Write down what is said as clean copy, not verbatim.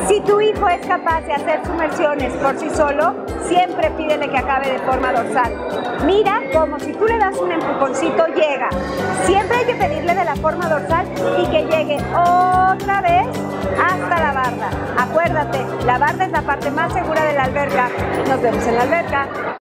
Si tu hijo es capaz de hacer sumersiones por sí solo, siempre pídele que acabe de forma dorsal. Mira como si tú le das un empujoncito, llega. Siempre hay que pedirle de la forma dorsal y que llegue otra vez hasta la barda. Acuérdate, la barda es la parte más segura de la alberca. Nos vemos en la alberca.